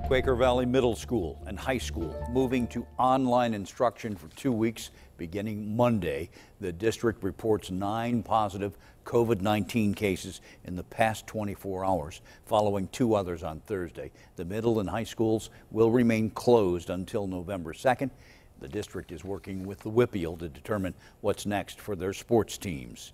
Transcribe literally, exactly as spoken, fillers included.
Quaker Valley Middle School and High School moving to online instruction for two weeks beginning Monday. The district reports nine positive COVID nineteen cases in the past twenty-four hours, following two others on Thursday. The middle and high schools will remain closed until November second. The district is working with the willl to determine what's next for their sports teams.